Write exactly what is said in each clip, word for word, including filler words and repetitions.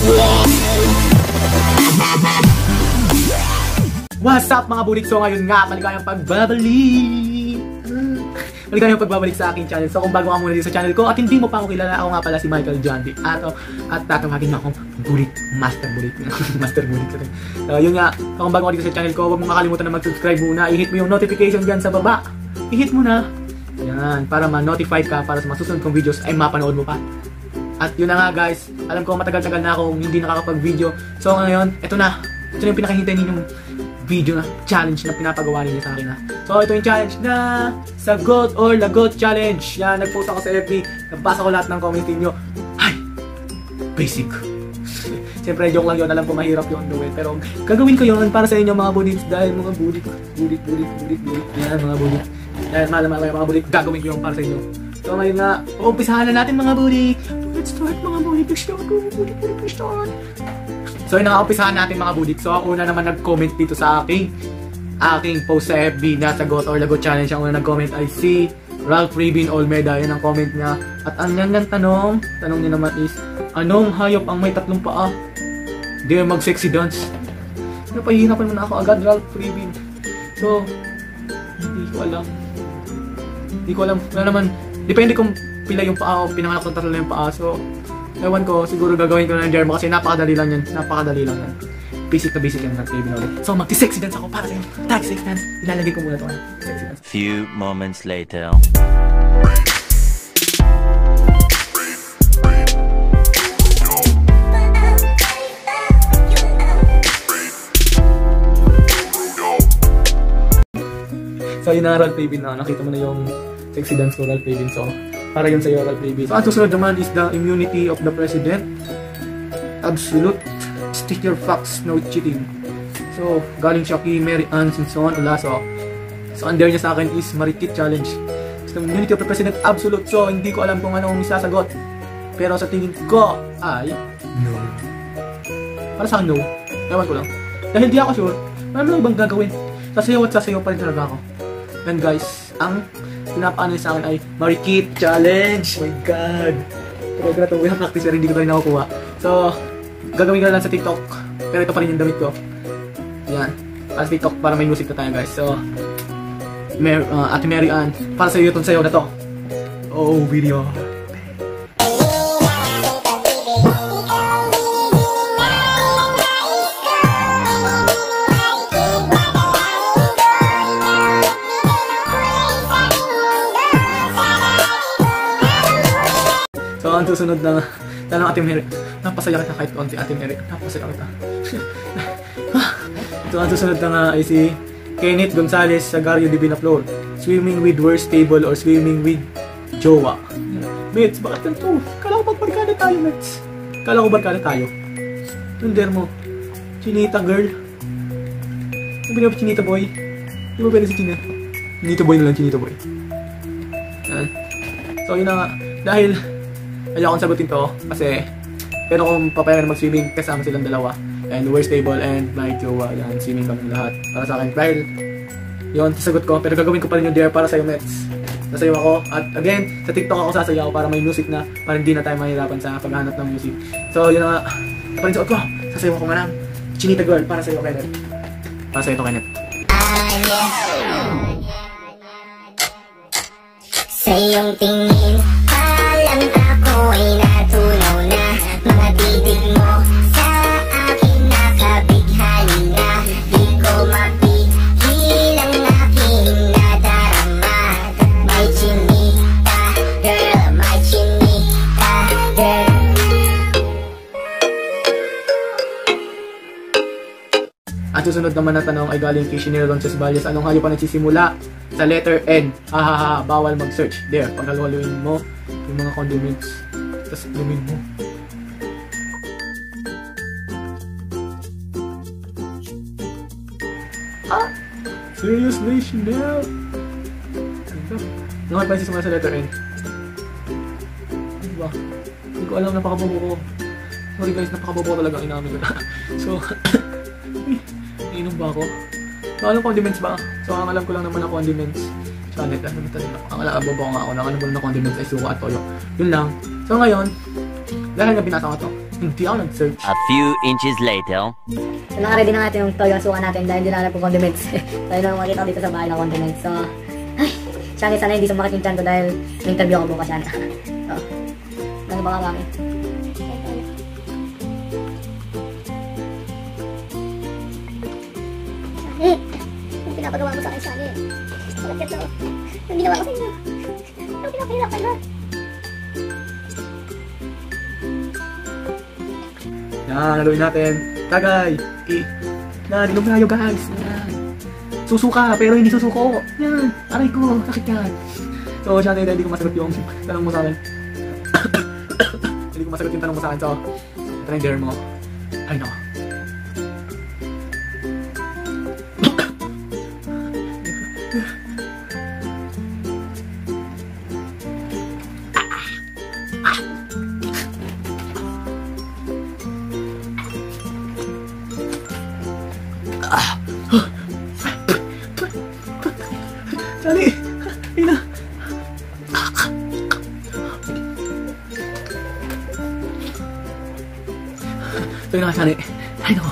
What's up mga budik? So ngayon nga, maligayang pagbabalik! Maligayang pagbabalik sa aking channel. So kung bago ka muna dito sa channel ko at hindi mo pa ako kilala, ako nga pala si Michael John D. At, at tatawagin niyo akong budik, master budik. Master budik. So yun nga, kung bago ka dito sa channel ko, huwag mo kakalimutan na mag-subscribe muna. I-hit mo yung notification dyan sa baba. I-hit mo na. Yan, para ma-notify ka para sa masusunod kong videos ay mapanood mo pa. At yun na nga guys, alam ko matagal-tagal na akong hindi nakakapag-video. So ngayon, ito na. Ito na yung pinakahintay ninyong video na challenge na pinapagawa nila sa akin na. So ito yung challenge na Sagot or Lagot Challenge. Yan, nag-post ako sa F B. Nabasa ko lahat ng comments niyo. Ay, basic. Siyempre joke lang yun, alam ko mahirap yun gawin. Pero gagawin ko yun para sa inyo mga budiks. Dahil mga budik, budik, budik, budik, budik. Yan mga budik. Dahil malaman kayo mga budik, gagawin ko yun para sa inyo. So ngayon nga, uumpisahan na natin mga budik. Let's start mga budik. Let's start mga budik. Let's start. So yun, naka-umpisahan natin mga budik. So ako una naman nag-comment dito sa aking aking post sa F B na Sagot or Lagot Challenge. Ang una nag-comment ay si Ralph Ribin Olmeda. Yan ang comment niya. At ang yan ng tanong, tanong niya naman is, anong hayop ang may tatlong paa? Di mag-sexy dance. Napahihinapan mo na ako agad, Ralph Ribin. So, hindi ko alam. Hindi ko alam. Wala naman, depende kung pila yung paa o pinanganak ng tatlo na yung paa. So, ewan ko, siguro gagawin ko na ng Jermo kasi napakadali lang yan. Napakadali lang yan. Basic na basic yung nag-baby na ulit. So, mag-sexy dance ako para sa inyo. Tag sexy dance. Ilalagay ko muna ito. Sexy dance. Few moments later. So, yun na, Ralph Ribin na. Nakita mo na yung sexy dance ko, Ralph Ribin. So, para yun sa'yo, Ralph Ribin. So, ang susunod naman is the immunity of the president. Absolute. Stick your facts, no cheating. So, galing siya kay Mary Ann Simpson Olaso. So, under niya sa akin is Marikit Challenge. So, immunity of the president, absolute. So, hindi ko alam kung anong isasagot. Pero sa tingin ko ay no. Para sa akin, no. Ewan ko lang. Dahil di ako sure, ano lang bang gagawin? Sasayaw at sasayaw pa rin talaga ako. And guys, ang pinapaano sa akin ay Marikit Challenge. My God. Pero ito na ito, yung practice pero hindi ko na rin nakukuha. So, gagawin ko na lang sa TikTok. Pero ito pa rin yung damit ko. Yan. Para sa TikTok, para may music na tayo guys. So, Mer uh, Ate Mary Ann, para sa iyo itong sayaw na to. Oh, video. So, ang susunod na tanong Ate Mary. Napasaya kita kahit konti, Ate Mary. Napasaya kita. So, ang susunod na nga ay si Kenneth Gonzalez Sagario Divina Flor. Swimming with worst table or swimming with jowa. Mets, bakit ganito? Kala ko magbarkada tayo, Mets. Kala ko barkada tayo. Tunder mo. Chinita girl. Sabi na ba Chinita boy? Di ba pwede si China? Chinita boy na lang, Chinita boy. Yan. So, yun na nga. Dahil ayaw akong sagutin to kasi pero kung papayagan mag-swimming kasama silang dalawa and worst table and my jowa, yan, swimming kami lahat para sa akin. Dahil yun, sasagot ko pero gagawin ko pa rin yung dare para sa'yo, Mets. Sasayaw ako at again, sa TikTok ako sasayaw para may music na para hindi na tayo mahirapan sa paghahanap ng music. So yun na nga, ito pa rin suot ko. Sasayaw ako nga ng Chinita girl para sa'yo, Kenneth. Para sa'yo ito, Kenneth. Sa iyong tingin alam ako ay natunaw na mga titig mo sa akin nakabighani na di ko mapigil ang aking nadarama. May chinita girl, may chinita girl. Ang susunod naman na tanong ay galing kay Shinero Ronces Valles. Anong hayop pa nagsisimula sa letter N? Hahaha, bawal mag-search. There, paghaluhaluin mo yung mga condiments. Tapos lumin mo. Ah! Seriously, Chanel? Ano nga pa yung sa letter N? Ano ba? Hindi ko alam, napakabobo ko. Sorry guys, napakabobo talaga ang inamin ko na. So, inom ba ako? So, anong condiments ba? So, ang alam ko lang naman na condiments. Chalet, ano ba talaga? Ang alam, bobo nga ako. Ang alam ko lang na condiments ay suka at toyo. Yun lang. So, ngayon, dahil nga binasa ko to, Hindi ako nag-search. A few inches later. So, naka-ready na natin yung toyo suka natin dahil hindi na natin condiments. Tayo na makita ko dito sa bahay ng condiments. So, ay, Shani, sana hindi sumakit yung chan ko dahil na-interview ako bukas, Shani. So, ano ba nga kami? Shani, yung pinapagawa mo sa akin, Shani. Bakit ito? Yung ginawa ko sa inyo. Yung pinapahirapan na. Yan, nagawin natin. Tagay. Eh, na, dinom tayo guys. Yan. Susuka, pero hindi susuko. Yan, aray ko, sakit yan. So, siya tayo, hindi ko masagot yung tanong mo sa akin. Hindi ko masagot yung tanong mo sa akin. So, ito na yung dare mo. Ay, no. Shani! Ina! So yun na nga, Shani. Ay, naku.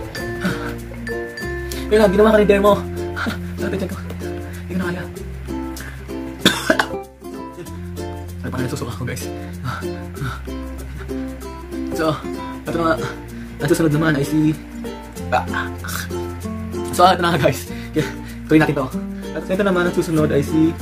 Yun na, ginawa ka rin dare mo. Sabi dyan ko. Hindi ko na kaya. Ay, parang nasusuka ko, guys. So, ito na nga. Ang susunod naman ay si... So, ito na nga, guys. Tuloy natin to. At ito naman, ang susunod ay si...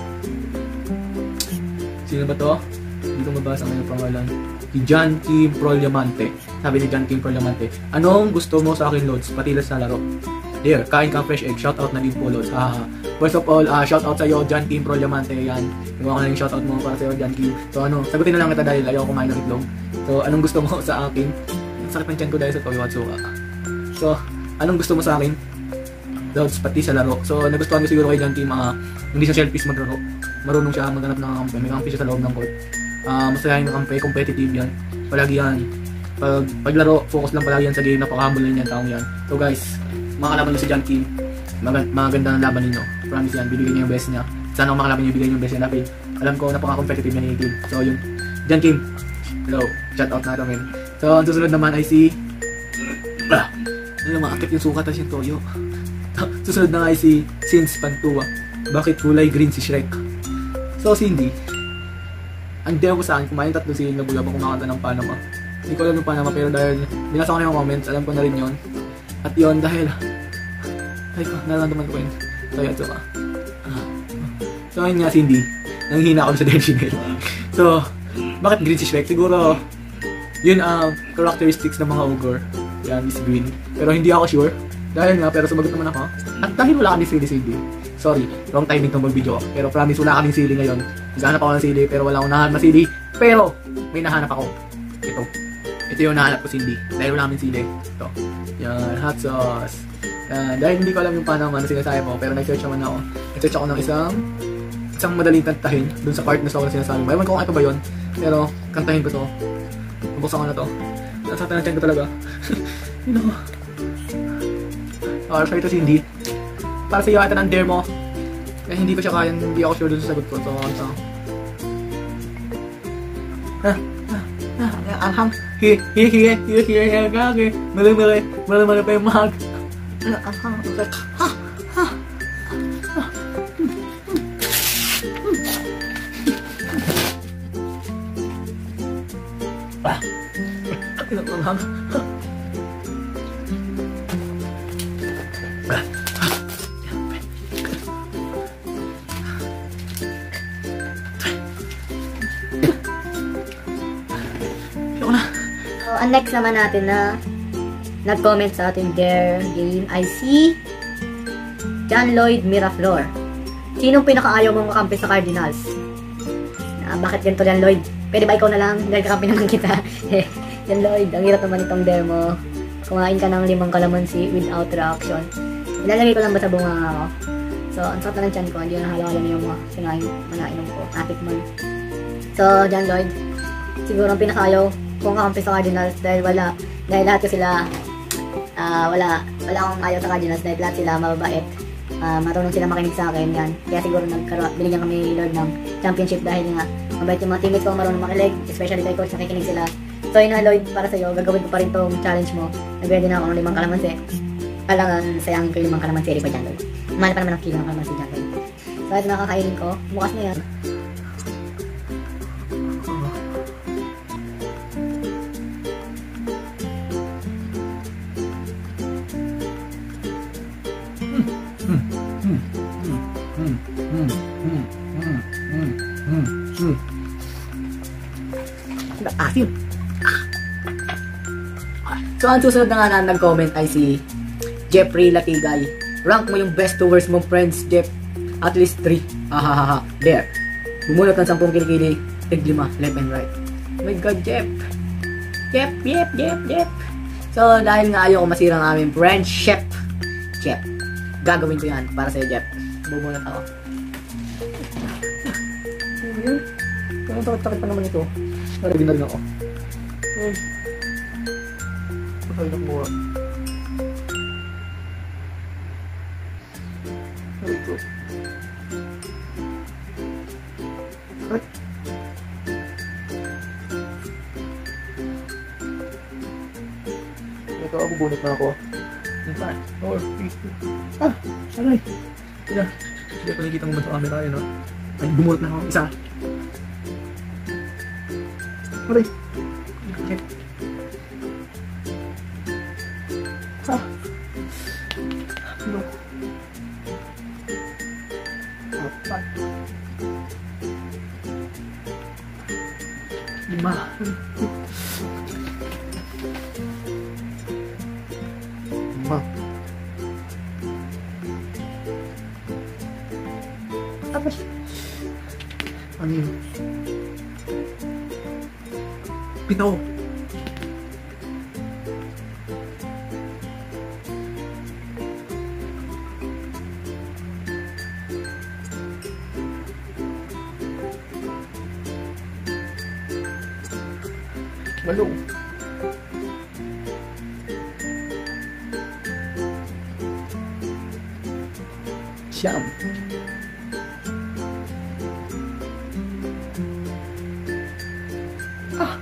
Sino ba to? Hindi ko mabasa ang pangalan. Si John Kim Proliamante. Sabi ni John Kim Proliamante, anong gusto mo sa akin, Lods? Patilas na laro. There, kain ka fresh egg. Shoutout na din po, Lods. Ah, first of all, uh, shoutout sa'yo, John Kim Proliamante. Yan. Gawa ko na yung shoutout mo para sa'yo, John Kim. So ano, sagutin na lang kita dahil ayaw kumain ng itlog. So, anong gusto mo sa akin? Sakit ng tiyan ko dahil sa toyo at suka. So, anong gusto mo sa akin? Lods, pati sa laro. So, nagustuhan ko siguro kay John Kim, uh, hindi siya selfish maglaro. Marunong siya maghanap ng kampe. May kampe siya sa loob ng court. Uh, masayahin ng kampe, competitive yan. Palagi yan. Pag paglaro, focus lang palagi yan sa game. Napaka-humble yan, taong yan. So guys, makakalaban niyo si John Kim. Mag maganda ng laban ninyo. Promise yan, bibigyan niya yung best niya. Sana kung makalaban niyo, bibigyan niyo yung best niya. Dahil alam ko, napaka-competitive niya ni Kim. So yun, John Kim. Hello, shout out na ito, men. So, ang susunod naman ay si... Ah, ano, maakit yung suka tapos yung toyo. Susunod na ay si Sins Pantua. Bakit kulay green si Shrek? So, Cindy, ang demo ko saan, kumain tatlong si Nabuya bang kumakanta ng Panama. Hindi ko alam yung Panama, pero dahil binasa ko na yung comments, alam ko na rin yun. At yun, dahil ay ko, nararamdaman ko yun. So, yun, so, ah. So, yun nga, Cindy, nanghihina ako sa Denshinel. So, bakit green si Shrek? Siguro, yun ang uh, characteristics ng mga ogre. Yan, is green. Pero hindi ako sure. Dahil nga, pero sumagot naman ako. At dahil wala kami sili Cindy. Sorry, wrong timing itong mag-video ako. Pero promise, wala kaming sili ngayon. Naghahanap ako ng sili, pero wala akong nahanap na sili. Pero, may nahanap ako. Ito. Ito yung nahanap ko, Cindy. Dahil wala kaming sili. Ito. Yan, hot sauce. Yan, dahil hindi ko alam yung Panama na sinasabi mo, pero nag-search naman ako. Nag-search ako ng isang isang madaling kantahin dun sa part na sa sinasabi mo. Ewan ko kung ito ba yun. Pero, kantahin ko to. Bubuksan ko na to. Nasaktan na tiyan ko talaga. You know. Or, sorry to Cindy. Para sa iyo, ito ng dare mo. Eh, hindi ko siya kaya, hindi ako sure dun sa sagot ko. So, so. Ah, ah, ah, alham. Hi, hi, hi, hi, hi, hi, hi, hi, mali, mali, mali, mali pa yung mag. Alham, ha, ha, ah. Alham. Ang next naman natin na nag-comment sa ating Dare game ay si John Lloyd Miraflor. Sinong pinakaayaw mong makampi sa Cardinals? Ah, bakit ganito, John Lloyd? Pwede ba ikaw na lang? Dahil kakampi naman kita. John Lloyd, ang hirap naman itong dare mo. Kumain ka ng limang kalamansi without reaction. Ilalagay ko lang ba sa bunga ako? So, ang sakit na ng tiyan ko. Hindi na nahala-hala niyo mga sinain, manainom ko. Atik man. So, John Lloyd, siguro ang pinakaayaw kung kakampi sa Cardinals dahil wala, dahil lahat ko sila uh, wala, wala akong ayaw sa Cardinals dahil lahat sila mababait, uh, marunong sila makinig sa akin, yan. Kaya siguro nagkaroon, binigyan kami ni Lord ng championship dahil nga mabait yung mga teammates ko, marunong makinig, especially kay coach, nakikinig sila. So yun na, Lloyd, para sa'yo, gagawin ko pa rin tong challenge mo. Nag-ready na ako ng limang kalamansi. Kailangan sayangin ko yung limang kalamansi pa dyan, Lloyd. Mahal pa naman ang kilo ng kalamansi dyan, Lloyd. So ito na kakainin ko. Bukas na yan. Asim. So ang susunod na nga na nag-comment ay si Jeffrey Latigay. Rank mo yung best to worst mong friends, Jeff. At least three. Hahaha. There. Bumulot ng sampung kilikili. Tig lima. Left and right. Oh my God, Jeff. Jeff, Jeff, Jeff, Jeff. So dahil nga ayaw ko masira ang aming friendship, Jeff, gagawin ko yan para sa'yo, Jeff. Bumulot ako. Ano yun? Parang takot-takot pa naman ito. Naragin na rin ako. Ay. Patay na mo. Ay ko. Ay. Ito ako, bunot na ako. five, four, three, two. Ah! Aray! Sila. Hindi ko nakikita mo ba sa camera yun, no? Ay, bumulot na ako. Isa. Aray! Okay. Ah! Ano? Apat. Lima. Lima. Apat. Ano yun? Pito. Walo. Siyam. Ah.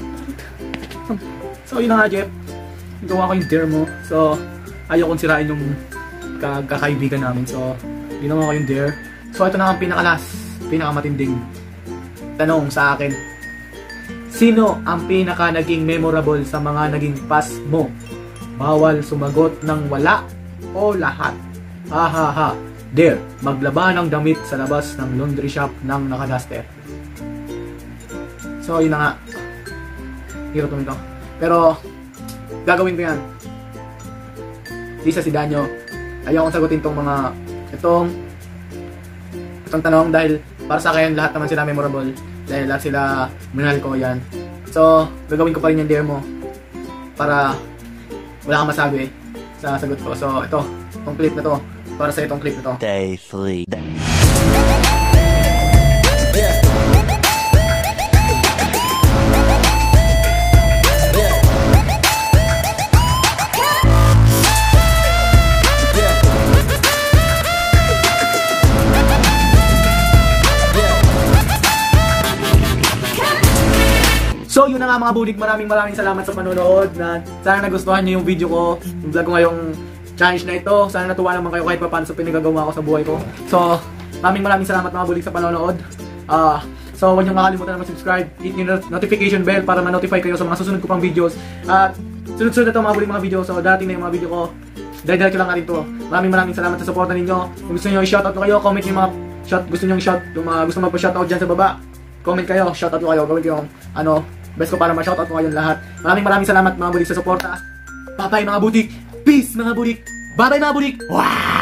So yun na nga, Jeff. Gawa ko yung dare mo. So ayaw kong sirain yung kakaibigan namin. So ginawa ko yung dare. So ito na ang pinakalas, pinakamatinding tanong sa akin. Sino ang pinaka naging memorable sa mga naging pass mo? Bawal sumagot ng wala o lahat. Ha ha ha. Dare, maglaba ng damit sa labas ng laundry shop ng nakaduster. So yun na nga. Hirap naman ito. Pero gagawin ko yan. Lisa si Danyo. Ayaw kong sagutin tong mga itong itong tanong dahil para sa akin lahat naman sila memorable. Dahil lahat sila minahal ko yan. So, gagawin ko pa rin yung dare mo para wala kang masabi sa sagot ko. So, ito, itong clip na to. Para sa itong clip na to. Day three. Yeah. So yun na nga mga budik, maraming maraming salamat sa panonood. Na sana nagustuhan niyo yung video ko, yung vlog ko ngayong challenge na ito. Sana natuwa naman kayo kahit pa paano sa pinagagawa ko sa buhay ko. So maraming maraming salamat mga budik sa panonood. Uh, so huwag niyo makalimutan na mag-subscribe, hit yung notification bell para ma-notify kayo sa mga susunod ko pang videos. At uh, sunod-sunod na ito mga budik mga video. So dating na yung mga video ko, dahil-dahil ko lang natin ito. Maraming maraming salamat sa suporta ninyo. Kung gusto niyo i-shoutout ko kayo, comment yung mga shot, gusto niyo i-shout, yung mga gusto magpa-shoutout dyan sa baba. Comment kayo, shoutout ko kayo, gawin ko yung ano, best ko para ma-shoutout ko kayong lahat. Maraming maraming salamat mga budik sa suporta. Bye-bye mga budik. Peace mga budik. Bye-bye mga budik. Wow!